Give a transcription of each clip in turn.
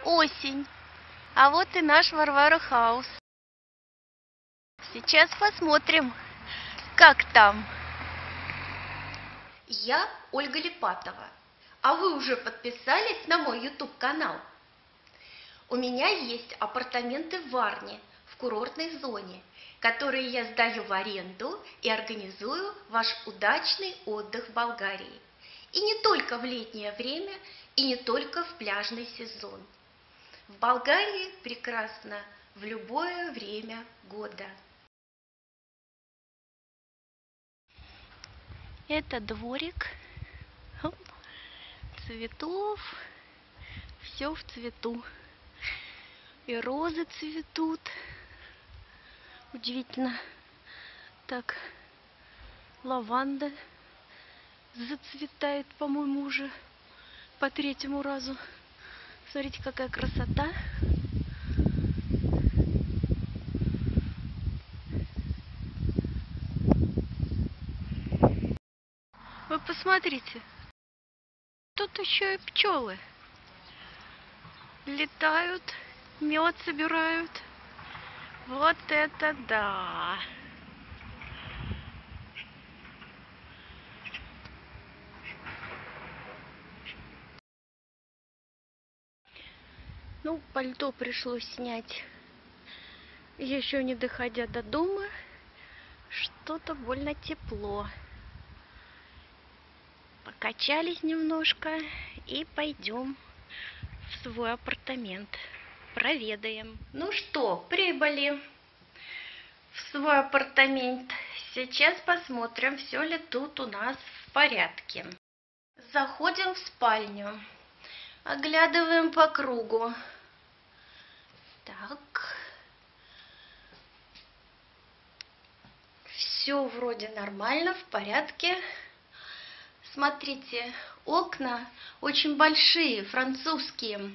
осень. А вот и наш Варвара Хаус. Сейчас посмотрим, как там. Я Ольга Липатова. А вы уже подписались на мой YouTube-канал? У меня есть апартаменты в Варне, в курортной зоне, которые я сдаю в аренду и организую ваш удачный отдых в Болгарии. И не только в летнее время, и не только в пляжный сезон. В Болгарии прекрасно в любое время года. Это дворик, цветов, все в цвету. И розы цветут. Удивительно. Так, лаванда зацветает, по-моему, уже по третьему разу. Смотрите, какая красота. Вы посмотрите. Тут еще и пчелы летают, мед собирают. Вот это да! Ну, пальто пришлось снять, еще не доходя до дома. Что-то больно тепло. Покачались немножко и пойдем в свой апартамент. Проведаем. Ну что, прибыли в свой апартамент. Сейчас посмотрим, все ли тут у нас в порядке. Заходим в спальню. Оглядываем по кругу. Так. Все вроде нормально, в порядке. Смотрите, окна очень большие, французские.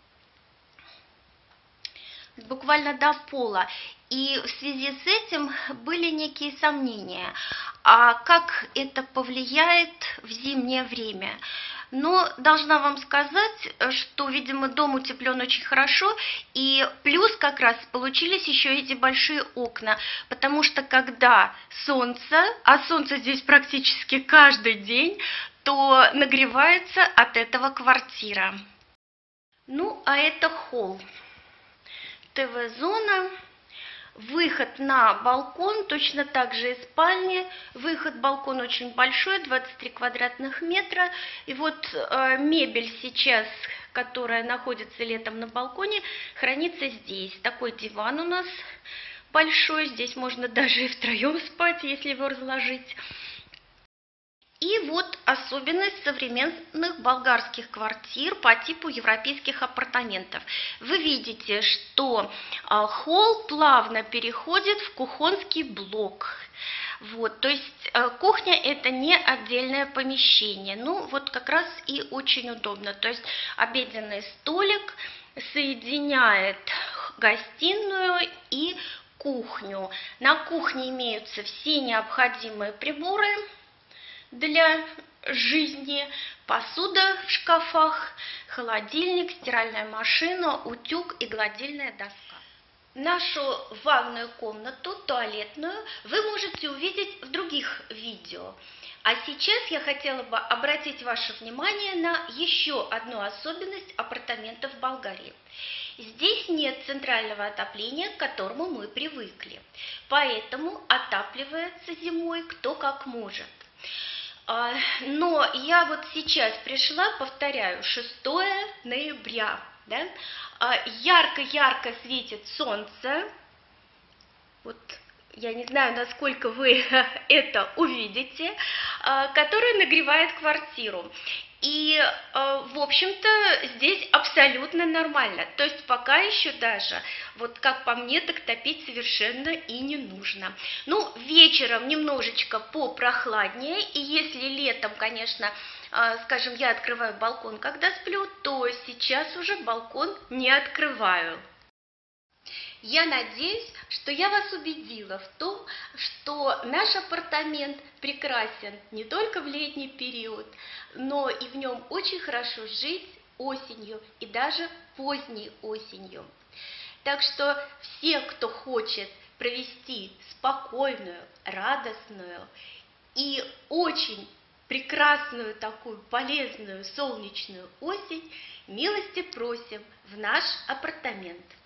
Буквально до пола. И в связи с этим были некие сомнения, а как это повлияет в зимнее время. Но должна вам сказать, что, видимо, дом утеплен очень хорошо, и плюс как раз получились еще эти большие окна, потому что когда солнце, а солнце здесь практически каждый день, то нагревается от этого квартира. Ну, а это холл. ТВ-зона, выход на балкон, точно так же и спальни. Выход-балкон очень большой, 23 квадратных метра. И вот мебель сейчас, которая находится летом на балконе, хранится здесь. Такой диван у нас большой, здесь можно даже и втроем спать, если его разложить. И вот особенность современных болгарских квартир по типу европейских апартаментов. Вы видите, что холл плавно переходит в кухонский блок. Вот, то есть кухня это не отдельное помещение. Ну вот как раз и очень удобно. То есть обеденный столик соединяет гостиную и кухню. На кухне имеются все необходимые приборы для жизни: посуда в шкафах, холодильник, стиральная машина, утюг и гладильная доска. Нашу ванную комнату, туалетную, вы можете увидеть в других видео. А сейчас я хотела бы обратить ваше внимание на еще одну особенность апартаментов в Болгарии. Здесь нет центрального отопления, к которому мы привыкли, поэтому отапливается зимой кто как может. Но я вот сейчас пришла, повторяю, 6 ноября, да? Ярко-ярко светит солнце. Вот я не знаю, насколько вы это увидите, которое нагревает квартиру. И, в общем-то, здесь абсолютно нормально. То есть пока еще даже, вот как по мне, так топить совершенно и не нужно. Ну, вечером немножечко попрохладнее. И если летом, конечно, скажем, я открываю балкон, когда сплю, то сейчас уже балкон не открываю. Я надеюсь, что я вас убедила в том, что наш апартамент прекрасен не только в летний период, но и в нем очень хорошо жить осенью и даже поздней осенью. Так что все, кто хочет провести спокойную, радостную и очень прекрасную такую полезную солнечную осень, милости просим в наш апартамент.